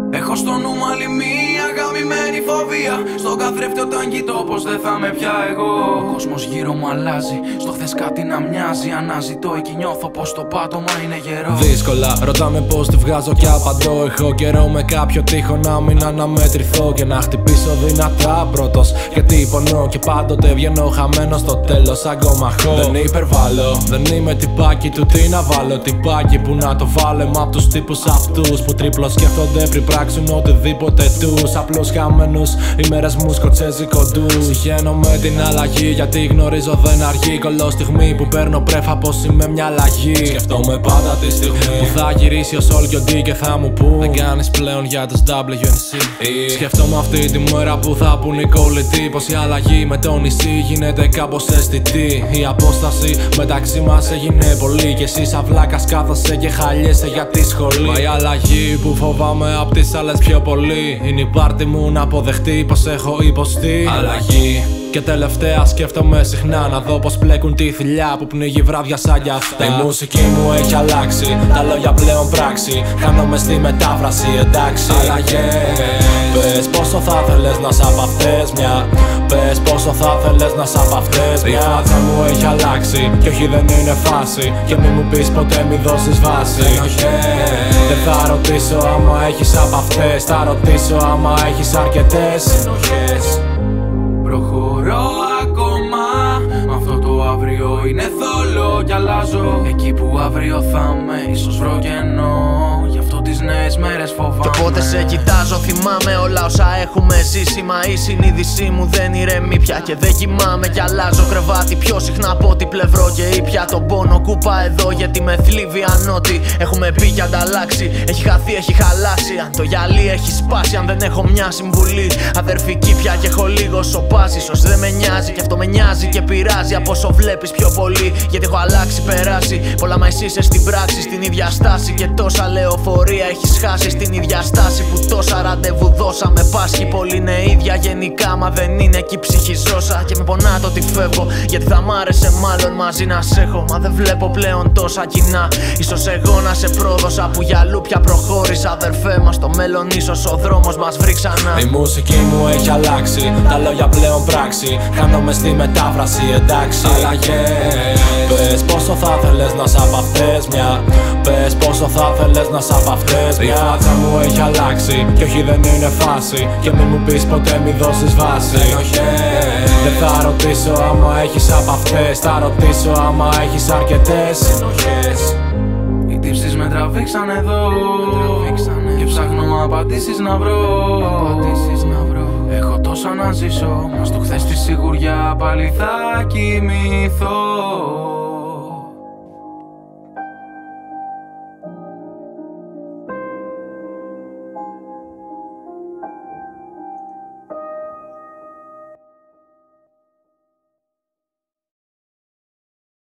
Έχω στο νου μου άλλη μία γαμημένη φοβία. Στον καθρέφτη όταν κοιτώ πως δεν θα με πια εγώ. Ο κόσμος γύρω μου αλλάζει, στο χθες κάτι να μοιάζει. Αναζητώ εκεί νιώθω πως το πάτωμα είναι γερό. Δύσκολα ρωτάμε πως τη βγάζω κι απαντώ. Έχω καιρό με κάποιο τείχο να μην αναμετρηθώ και να χτυπήσω δυνατά πρώτος. Γιατί πονώ και πάντοτε βγαίνω χαμένος στο τέλος σαν κομμαχώ. Δεν υπερβάλλω, δεν είμαι τυπάκι του τι να βάλω. Τυπάκι που να το βάλω, είμαι απ' τους τύπους αυτούς που τρίπλο σκέφτονται πριν πράξουν οτιδήποτε τους. Απλώς χαμένους, οι μέρες μου σκοτσέζικο ντους. Συχαίνω με την αλλαγή γιατί γνωρίζω δεν αργεί. Κολλώ στιγμή που παίρνω πρέφα πως είμαι μια αλλαγή. Σκεφτόμαι πάντα τη στιγμή που θα γυρίσει ο Sol και ο D και θα μου πούν δεν κάνεις πλέον για τους WNC. Σκεφτόμαι αυτή τη μέρα που θα πουν οι κολλητοί πως η αλλαγή με το νησί γίνεται κάπως αισθητή. Η απόσταση μεταξύ μας έγινε πολύ και εσύ σαν βλάκας κάθεσαι και χαλιέσαι για τη σχολή. Μα η αλλαγή που φοβάμαι απ' τις άλλες πιο πολύ είναι η πάρτη μου να αποδεχτεί πως έχω υποστεί αλλαγή. Και τελευταία σκέφτομαι συχνά να δω πως πλέκουν τη θηλιά που πνίγει βράδια σαν κι αυτά. Η μουσική μου έχει αλλάξει, τα λόγια πλέον πράξη. Χάνομαι στη μετάφραση, εντάξει. Αλλαγές. Πες πόσο θα θέλες να σ' απ' αυτές μια. Πες πόσο θα θέλες να σ' απ' αυτές μια. Η φάτσα μου έχει αλλάξει και όχι δεν είναι φάση. Και μη μου πεις ποτέ μη δώσεις βάση. Ενοχές. Δεν θα ρωτήσω άμα έχεις απ' αυτές. Θα ρωτήσω άμα έχεις αρκετές ενοχές. Προχωρώ ακόμα, μ' αυτό το αύριο είναι θόλο κι αλλάζω. Εκεί που αύριο θα με, ίσως βρω κενό. Γι' αυτό τις νέες μέρες φοβάμαι. Κι όποτε σε κοιτάζω θυμάμαι όλα όσα έχουμε ζήσει. Μα η συνείδησή μου δεν ηρεμεί πια και δεν κοιμάμαι κι αλλάζω κρεβάτι πιο συχνά από ό,τι πλευρό και ήπια τον πόνο κούπα εδώ γιατί με θλίβει αν ό,τι έχουμε πει κι ανταλλάξει. Έχει χαθεί, έχει χαλάσει, αν το γυαλί έχει σπάσει. Αν δεν έχω μια συμβουλή αδερφική πια και έχω λίγο σοπάσει. Ίσως δεν με νοιάζει κι αυτό με νοιάζει και πειράζει από όσο βλέπεις πιο πολύ. Γιατί έχω αλλάξει, περάσει πολλά μα εσύ είσαι στην πράξη στην ίδια στάση. Και τόσα λεωφορεία έχεις χάσει στην ίδια στάση που τόσα ραντεβού δώσαμε. Πάσχει πολύ είναι ίδια γενικά μα δεν είναι εκεί ψυχιζόσα. Και με πονά το ότι φεύγω γιατί θα μ' άρεσε μάλλον μαζί να σ' έχω. Μα δεν βλέπω πλέον τόσα κοινά. Ίσως εγώ να σε πρόδωσα που για αλλού πια προχώρησα. Αδερφέ μας στο μέλλον ίσως ο δρόμος μας βρει ξανά. Η μουσική μου έχει αλλάξει, τα λόγια πλέον πράξη. Χάνομαι στη μετάφραση, εντάξει. Αλλαγές. Πες πόσο θα θέλες να σ' απ' αυτές μια. Πες πόσο θα θέλες να σ' απ' αυτές μια. Η φάτσα μου έχει αλλάξει και όχι δεν είναι φάση. Και μη μου πεις ποτέ μη δώσεις βάση. Ενοχές. Δεν θα ρωτήσω άμα έχεις απ' αυτές. Θα ρωτήσω άμα έχεις αρκετές ενοχές. Οι τύψεις με τραβήξαν εδώ και ψάχνω απαντήσεις να βρω. Έχω τόσα να ζήσω, μα στο χθες τη σιγουριά πάλι θα κοιμηθώ.